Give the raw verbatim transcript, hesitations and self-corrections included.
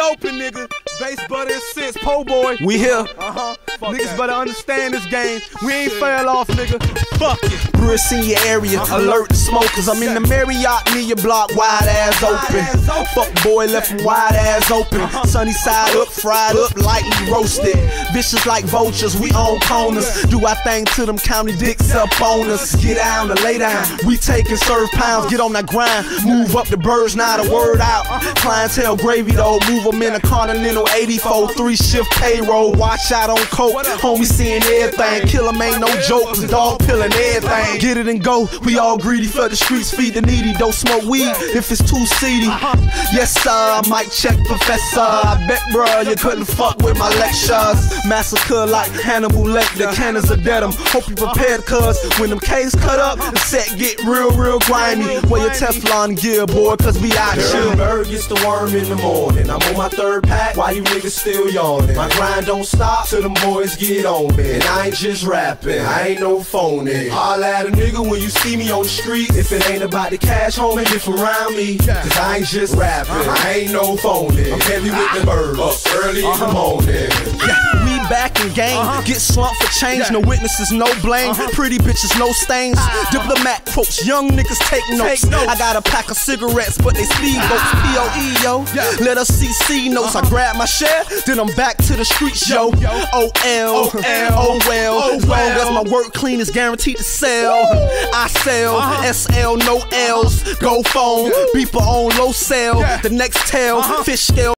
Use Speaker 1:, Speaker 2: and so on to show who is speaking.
Speaker 1: open, nigga. Bass butter and sense, po boy. We here. Uh-huh. Niggas that. Better understand this game. We ain't fell off, nigga. Fuck it.
Speaker 2: Brits in your area, uh-huh. Alert the smokers. I'm in the Marriott near your block, wide ass open. open. Fuck boy left from wide ass open. Uh-huh. Sunny side up, fried up, lightly roasted. Vicious like vultures, we on corners. Do our thing to them county dicks up on us. Get down to lay down. We take and serve pounds, get on that grind. Move up the birds, now the word out. Clientele gravy though, move them in a Continental eighty-four, three shift payroll. Watch out on coke, homie seeing everything. Kill 'em ain't no joke, cause dog pillin' everything. Get it and go, we all greedy for the streets, feed the needy. Don't smoke weed if it's too seedy. Yes sir, I might check professor. I bet bruh, you couldn't fuck with my lectures. Massacre like Hannibal Lecter, cannons of dead 'em. Hope you prepared cuz when them K's cut up, the set get real, real grimy. Wear your Teflon gear, boy, cause we out here.
Speaker 3: Bird gets the worm in the morning. I'm on my third pack, why you niggas still yawning? My grind don't stop till them boys get on me. And I ain't just rapping, I ain't no phony. Holla at a nigga when you see me on the street. If it ain't about the cash, homie, get from around me. Cause I ain't just rapping, I ain't no phony. I'm heavy with the birds, up early in the morning.
Speaker 2: Yeah, we back in game, uh-huh. Get slumped for change, yeah. No witnesses, no blame, uh-huh. Pretty bitches, no stains, ah. Diplomat quotes, young niggas take notes. take notes. I got a pack of cigarettes, but they speedboats, P O E, yo. Yeah. Let us see C notes, uh-huh. I grab my share, then I'm back to the streets, yo. yo. O L, O L, oh well, oh as long well. As my work clean is guaranteed to sell. Woo. I sell, uh-huh. S L, no L's, go phone, yeah. Beeper on low sell, yeah. The next tail, uh-huh. Fish scale.